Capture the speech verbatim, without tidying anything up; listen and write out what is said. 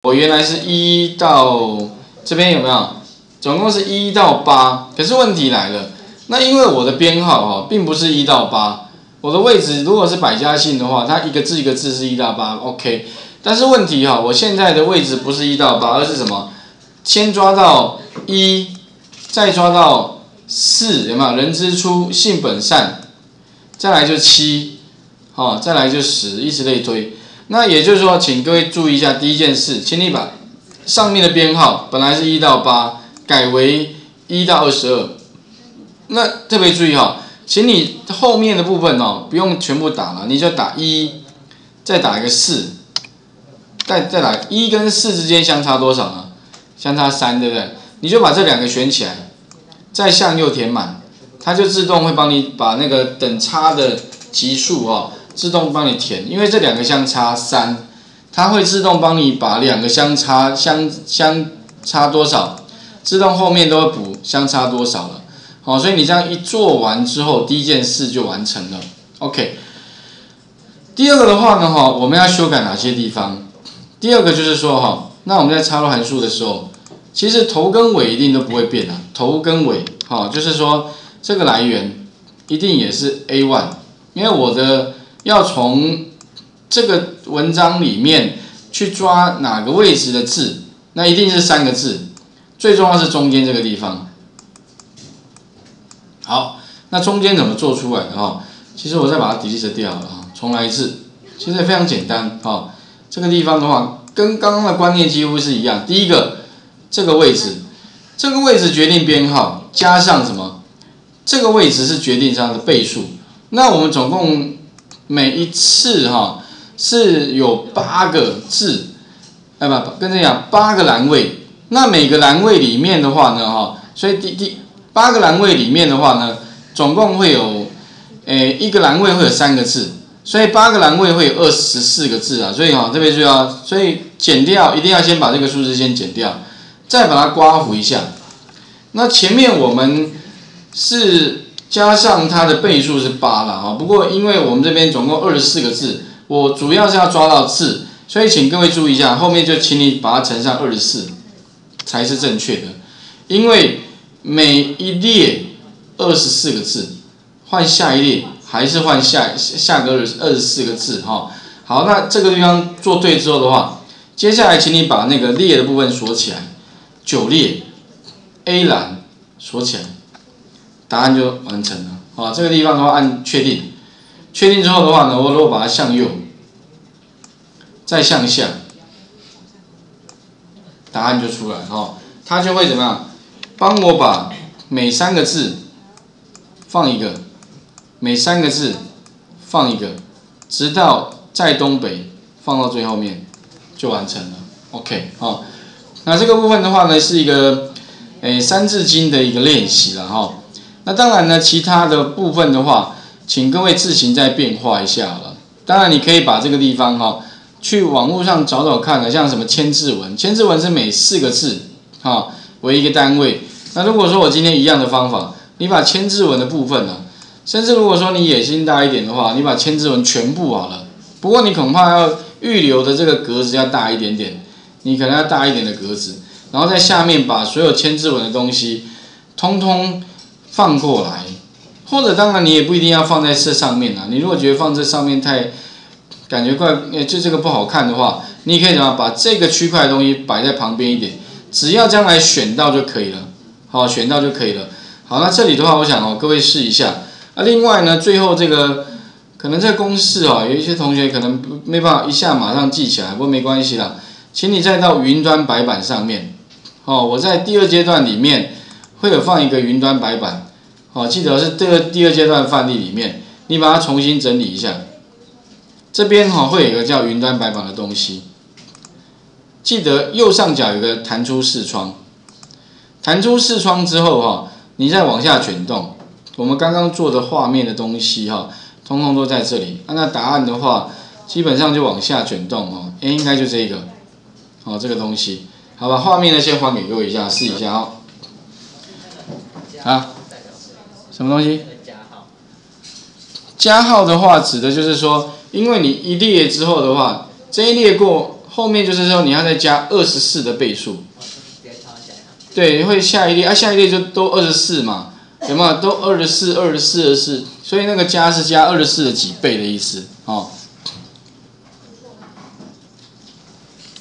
我原来是一到这边有没有？总共是一到八，可是问题来了，那因为我的编号哈，并不是一到八，我的位置如果是百家姓的话，它一个字一个字是一到八 ，OK。但是问题哈，我现在的位置不是一到八，而是什么？先抓到一，再抓到四，有没有？人之初，性本善，再来就七，好，再来就十，以此类推。那也就是说，请各位注意一下第一件事，请你把上面的编号本来是一到八，改为一到二十二。那特别注意哈，请你后面的部分哦，不用全部打了，你就打一，再打一个四。再再来，一跟四之间相差多少呢？相差三，对不对？你就把这两个选起来，再向右填满，它就自动会帮你把那个等差的级数哦，自动帮你填。因为这两个相差三，它会自动帮你把两个相差相相差多少，自动后面都会补相差多少了。好，所以你这样一做完之后，第一件事就完成了。OK。第二个的话呢，哈，我们要修改哪些地方？第二个就是说哈，那我们在插入函数的时候，其实头跟尾一定都不会变啊，头跟尾，哈，就是说这个来源一定也是 A 一， 因为我的要从这个文章里面去抓哪个位置的字，那一定是三个字，最重要是中间这个地方。好，那中间怎么做出来的哈？其实我再把它 delete 掉了哈，重来一次，其实也非常简单哈。这个地方的话，跟刚刚的观念几乎是一样。第一个，这个位置，这个位置决定编号，加上什么？这个位置是决定它的倍数。那我们总共每一次哈是有八个字，哎不，跟这样八个栏位。那每个栏位里面的话呢哈，所以第第八个栏位里面的话呢，总共会有，诶一个栏位会有三个字。所以八个栏位会有二十四个字啊，所以哈这边就要，所以减掉一定要先把这个数字先减掉，再把它刮弧一下。那前面我们是加上它的倍数是八了哈，不过因为我们这边总共二十四个字，我主要是要抓到字，所以请各位注意一下，后面就请你把它乘上二十四才是正确的，因为每一列二十四个字，换下一列。还是换下下个二十四个字哈，好，那这个地方做对之后的话，接下来请你把那个列的部分锁起来，九列 A 栏锁起来，答案就完成了。好，这个地方的话按确定，确定之后的话呢，我如果把它向右，再向下，答案就出来哈，它就会怎么样？帮我把每三个字放一个。每三个字放一个，直到在东北放到最后面就完成了。OK 哦，那这个部分的话呢，是一个诶三字经的一个练习了哈。那当然呢，其他的部分的话，请各位自行再变化一下了。当然，你可以把这个地方哈，去网络上找找看的，像什么千字文，千字文是每四个字哈为一个单位。那如果说我今天一样的方法，你把千字文的部分呢？甚至如果说你野心大一点的话，你把千字文全部好了。不过你恐怕要预留的这个格子要大一点点，你可能要大一点的格子，然后在下面把所有千字文的东西通通放过来。或者当然你也不一定要放在这上面啊，你如果觉得放这上面太感觉怪，就这个不好看的话，你可以怎么把这个区块的东西摆在旁边一点，只要将来选到就可以了。好，选到就可以了。好，那这里的话，我想哦，各位试一下。啊，另外呢，最后这个可能这个公式哦，有一些同学可能没办法一下马上记起来，不过没关系啦，请你再到云端白板上面，哦，我在第二阶段里面会有放一个云端白板，哦，记得是这个第二阶段范例里面，你把它重新整理一下，这边哈、哦、会有一个叫云端白板的东西，记得右上角有个弹出视窗，弹出视窗之后哈、哦，你再往下卷动。我们刚刚做的画面的东西哈，通通都在这里。啊、那答案的话，基本上就往下卷动哦，诶应该就这个，哦这个东西，好吧，画面呢先还给各位一下，试一下哦。啊，什么东西？加号的话，指的就是说，因为你一列之后的话，这一列过后面就是说你要再加二十四的倍数。对，会下一列啊，下一列就都二十四嘛，有没有？都二十四、二十四、二十四，所以那个加是加二十四的几倍的意思哦。